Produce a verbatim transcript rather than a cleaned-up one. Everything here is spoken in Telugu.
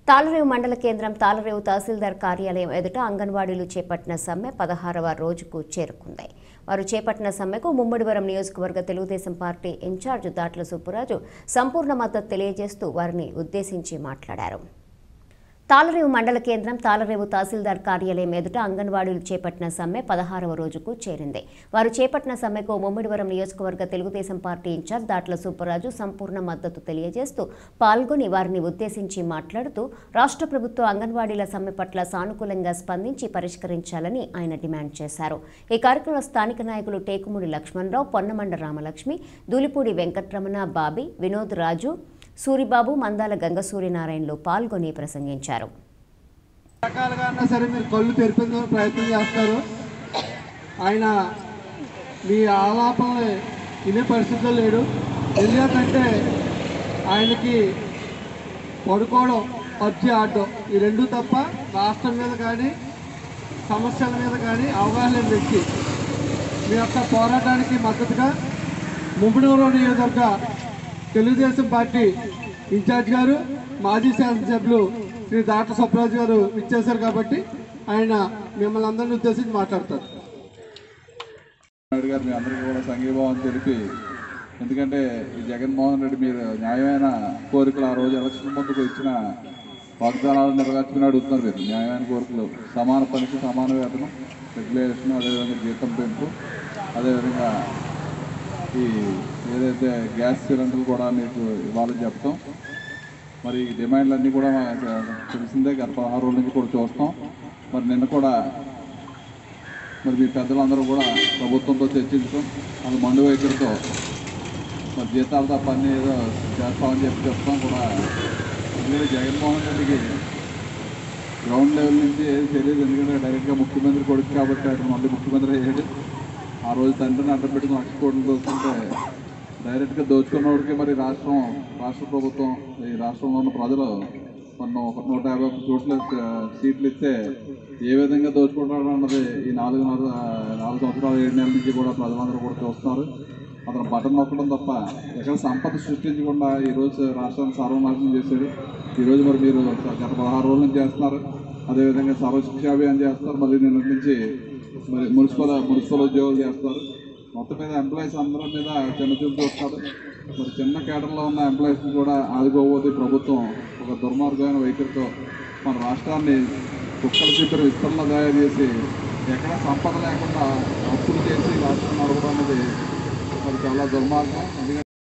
తాళరేవు మండల కేంద్రం తాళరేవు తహసీల్దార్ కార్యాలయం ఎదుట అంగన్వాడీలు చేపట్టిన సమ్మె పదహారవ రోజుకు చేరుకుంది. వారు చేపట్టిన సమ్మెకు ముమ్మడివరం నియోజకవర్గ తెలుగుదేశం పార్టీ ఇన్ఛార్జ్ దాట్ల సుబ్బరాజు సంపూర్ణ మద్దతు తెలియజేస్తూ వారిని ఉద్దేశించి మాట్లాడారు. తాళరేవు మండల కేంద్రం తాళరేవు తహసీల్దార్ కార్యాలయం ఎదుట అంగన్వాడీలు చేపట్టిన సమ్మె పదహారవ రోజుకు చేరింది. వారు చేపట్టిన సమ్మెకు ముమ్మడివరం నియోజకవర్గ తెలుగుదేశం పార్టీ ఇన్ఛార్జ్ దాట్ల సుబ్బరాజు సంపూర్ణ మద్దతు తెలియజేస్తూ పాల్గొని వారిని ఉద్దేశించి మాట్లాడుతూ రాష్ట్ర ప్రభుత్వం అంగన్వాడీల సమ్మె పట్ల సానుకూలంగా స్పందించి పరిష్కరించాలని ఆయన డిమాండ్ చేశారు. ఈ కార్యక్రమంలో స్థానిక నాయకులు టేకుమూడి లక్ష్మణరావు, పొన్నమండ రామలక్ష్మి, దూలిపూడి వెంకట్రమణ, బాబీ, వినోద్ రాజు, సూరిబాబు, మందాల గంగ సూర్యనారాయణలు పాల్గొని ప్రసంగించారు. రకాలుగా సరే మీరు కళ్ళు తెరిపేందుకు ప్రయత్నం చేస్తారు. ఆయన మీ ఆలాపనలు వినే పరిస్థితుల్లో లేడు. ఎందుకంటే ఆయనకి పడుకోవడం, పబ్జి ఆడడం ఈ రెండు తప్ప రాష్ట్రం మీద కానీ సమస్యల మీద కానీ అవగాహన లేని వ్యక్తి. మీ యొక్క పోరాటానికి మద్దతుగా ముమ్మడివరం నియోజకవర్గ తెలుగుదేశం పార్టీ ఇన్ఛార్జ్ గారు, మాజీ శాసనసభ్యులు శ్రీ దాట్ల సుబ్బరాజు గారు ఇచ్చేశారు కాబట్టి ఆయన మిమ్మల్ని అందరినీ ఉద్దేశించి మాట్లాడతారు. గారు మీ అందరికీ కూడా సంఘీభావం తెలిపి, ఎందుకంటే ఈ జగన్మోహన్ రెడ్డి మీరు న్యాయమైన కోరికలు ఆ రోజు ఎలక్షన్ ముందుకు ఇచ్చిన వాగ్దానాలు నెరవేర్చుకుని అడుగుతున్నారు. మీరు న్యాయమైన కోరికలు, సమాన పనికి సమాన వేతనం, రెగ్యులేషన్, అదేవిధంగా జీతం పెంపు, అదేవిధంగా ఈ ఏదైతే గ్యాస్ సిలిండర్లు కూడా మీకు ఇవ్వాలని చెప్తాం. మరి ఈ డిమాండ్లన్నీ కూడా తెలిసిందే, గత పదహారు రోజుల నుంచి కూడా చూస్తాం. మరి నిన్న కూడా మరి మీ పెద్దలందరూ కూడా ప్రభుత్వంతో చర్చించడం, అది మండు వైఖరితో మరి జీతాలు తప్ప అన్నీ ఏదో చేస్తామని చెప్పి చెప్తాం కూడా. ఎందుకంటే జగన్మోహన్ రెడ్డికి గ్రౌండ్ లెవెల్ నుంచి ఏది తెలియదు. ఎందుకంటే డైరెక్ట్గా ముఖ్యమంత్రి కొడుకు కాబట్టి అక్కడ మళ్ళీ ముఖ్యమంత్రి అయ్యాడు. ఆ రోజు తండ్రిని అడ్డం పెట్టుకుని లక్ష కోట్లు దోచుకుంటే డైరెక్ట్గా దోచుకున్నవాడికి మరి రాష్ట్రం రాష్ట్ర ప్రభుత్వం ఈ రాష్ట్రంలో ఉన్న ప్రజలు మొన్న ఒక నూట యాభై ఒక్క చోట్ల సీట్లు ఇస్తే ఏ విధంగా దోచుకుంటాడు అన్నది ఈ నాలుగు నాలుగు సంవత్సరాలు ఏడు నెలల నుంచి కూడా ప్రజలందరూ కూడా చూస్తున్నారు. అతను బటన్ నొక్కడం తప్ప ఎక్కడ సంపద సృష్టించకుండా ఈరోజు రాష్ట్రాన్ని సర్వనాశనం చేశాడు. ఈరోజు మరి మీరు గత పదహారు రోజుల నుంచి చేస్తున్నారు. అదేవిధంగా సర్వశిక్షా అభియాన్ చేస్తున్నారు. మళ్ళీ నిన్న నుంచి మరి మున్సిపల్ మున్సిపల్ ఉద్యోగాలు చేస్తారు. మొత్తం మీద ఎంప్లాయీస్ అందరి మీద చిన్న చూపు వస్తారు. మరి చిన్న కేటర్లో ఉన్న ఎంప్లాయీస్ని కూడా ఆదుకోబోతే ప్రభుత్వం ఒక దుర్మార్గమైన వైఖరితో మన రాష్ట్రాన్ని కుక్కల చిప్పరి విస్తరణ తయారు చేసి ఎక్కడ సంపద లేకుండా అప్పులు చేసి రాష్ట్రం నడపడం అనేది మరి చాలా దుర్మార్గం. ఎందుకంటే